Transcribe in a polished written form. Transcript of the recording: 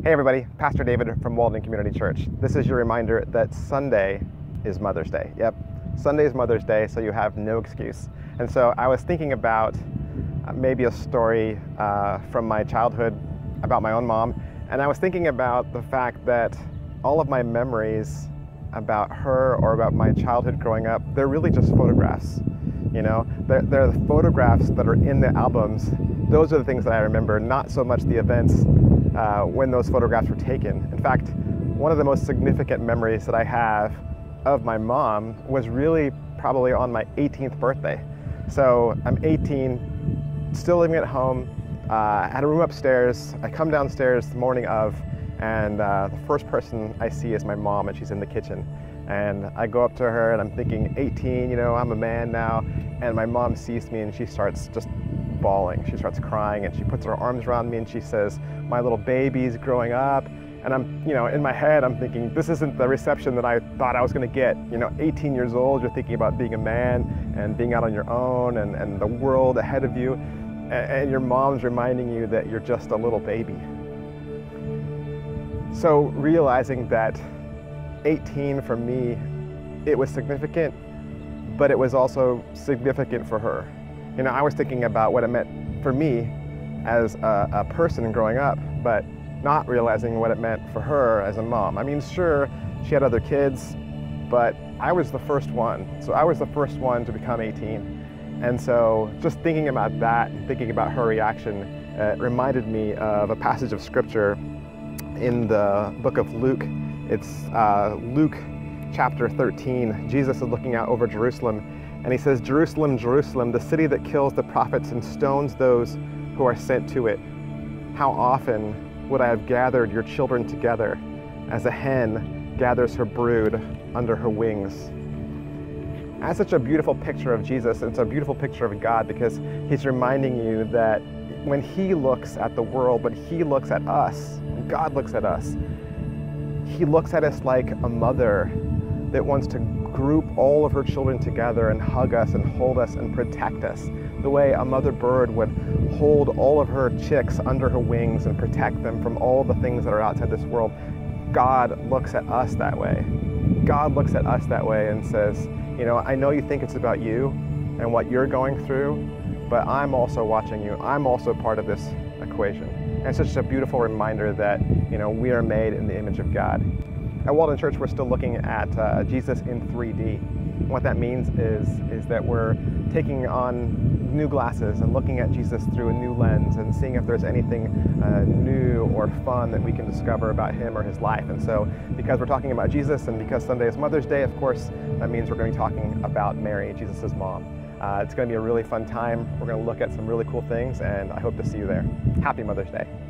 Hey everybody, Pastor David from Walden Community Church. This is your reminder that Sunday is Mother's Day. Yep, Sunday is Mother's Day, so you have no excuse. And so I was thinking about maybe a story from my childhood about my own mom, and I was thinking about the fact that all of my memories about her or about my childhood growing up, they're really just photographs. You know, they're the photographs that are in the albums. Those are the things that I remember, not so much the events when those photographs were taken. In fact, one of the most significant memories that I have of my mom was really probably on my 18th birthday. So I'm 18, still living at home, had a room upstairs. I come downstairs the morning of, and the first person I see is my mom, and she's in the kitchen. And I go up to her and I'm thinking, 18, you know, I'm a man now. And my mom sees me and she starts just bawling. She starts crying and she puts her arms around me and she says, my little baby's growing up. And I'm, you know, in my head, I'm thinking, this isn't the reception that I thought I was going to get. You know, 18 years old, you're thinking about being a man and being out on your own and the world ahead of you. And your mom's reminding you that you're just a little baby. So realizing that 18 for me, it was significant, but it was also significant for her. You know, I was thinking about what it meant for me as a person growing up, but not realizing what it meant for her as a mom. I mean, sure, she had other kids, but I was the first one. So I was the first one to become 18. And so just thinking about that, and thinking about her reaction, reminded me of a passage of scripture in the book of Luke. It's Luke chapter 13. Jesus is looking out over Jerusalem, and he says, Jerusalem, Jerusalem, the city that kills the prophets and stones those who are sent to it. How often would I have gathered your children together as a hen gathers her brood under her wings. That's such a beautiful picture of Jesus, and it's a beautiful picture of God, because he's reminding you that when he looks at the world, when he looks at us, when God looks at us, he looks at us like a mother that wants to group all of her children together and hug us and hold us and protect us, the way a mother bird would hold all of her chicks under her wings and protect them from all the things that are outside this world. God looks at us that way. God looks at us that way and says, you know, I know you think it's about you and what you're going through, but I'm also watching you. I'm also part of this equation. And it's such a beautiful reminder that, you know, we are made in the image of God. At Walden Church, we're still looking at Jesus in 3D. And what that means is that we're taking on new glasses and looking at Jesus through a new lens and seeing if there's anything new or fun that we can discover about him or his life. And so because we're talking about Jesus and because Sunday is Mother's Day, of course, that means we're going to be talking about Mary, Jesus' mom. It's going to be a really fun time. We're going to look at some really cool things, and I hope to see you there. Happy Mother's Day.